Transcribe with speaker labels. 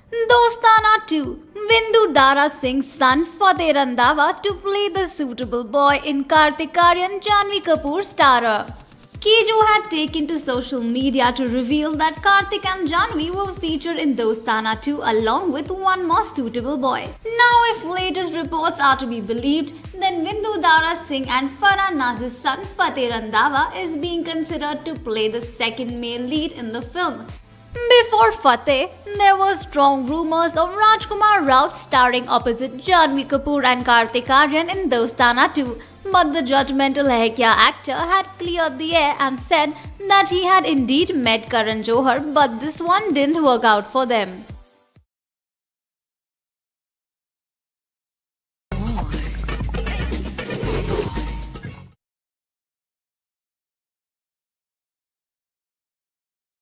Speaker 1: Dostana 2. Vindu Dara Singh's son Fateh Randhawa to play the suitable boy in Kartik Aaryan Janhvi Kapoor starrer. Kiju had taken to social media to reveal that Kartik and Janhvi will feature in Dostana 2 along with one more suitable boy. Now, if latest reports are to be believed, then Vindu Dara Singh and Farah Naz's son Fateh Randhawa is being considered to play the second male lead in the film. Before Fateh, there were strong rumors of Rajkumar Raut starring opposite Janhvi Kapoor and Kartik Aaryan in Dostana 2, but the judgmental Hai Kya actor had cleared the air and said that he had indeed met Karan Johar, but this one didn't work out for them.